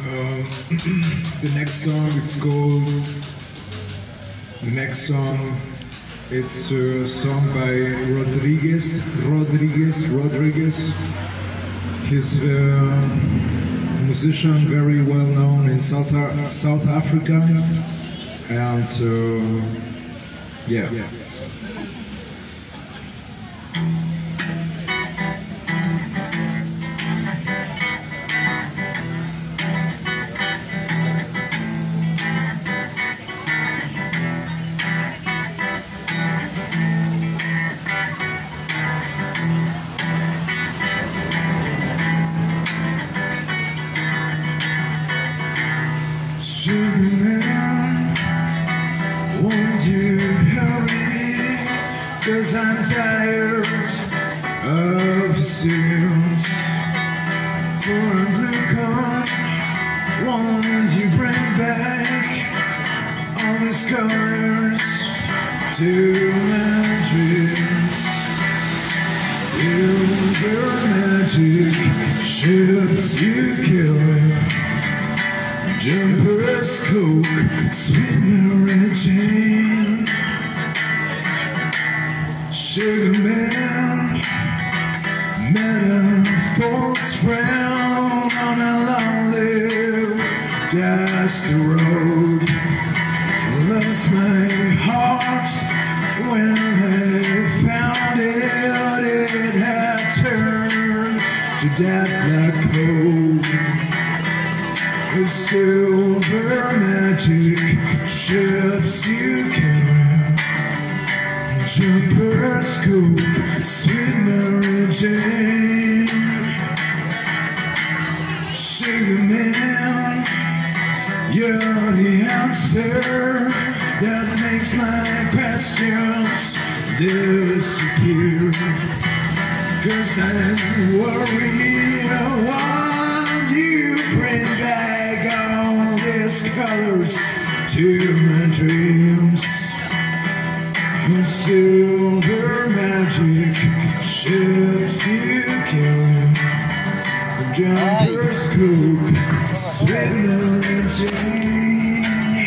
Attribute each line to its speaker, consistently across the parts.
Speaker 1: The next song, it's called. The next song, it's a song by Rodriguez. He's a musician, very well known in South Africa, and yeah.
Speaker 2: Sugar man, won't you hurry? 'Cause I'm tired of the sales. For a blue coin, won't you bring back all these colors to my dreams? Silver magic ships you carry, jumpers, coke, sweet Mary Jane. Sugar man, met a false friend on a lonely, dusty road. Lost my heart when I found it. It had turned to dead black coal. The silver magic ships you carry, jumper scoop, sweet Mary Jane. Sugar man, you're the answer that makes my questions disappear. 'Cause I'm worried, won't you bring back all these colors to my dreams? Silver magic ships you carry, jumper scoop, sweet Mary Jane.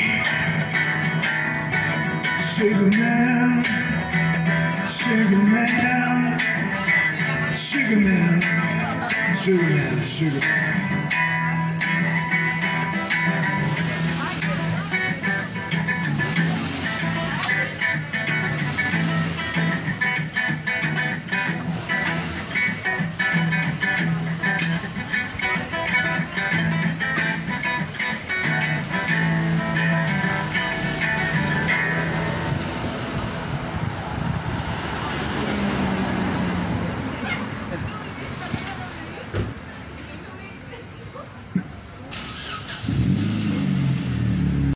Speaker 2: Sugar man, sugar man, sugar man, sugar man, sugar man.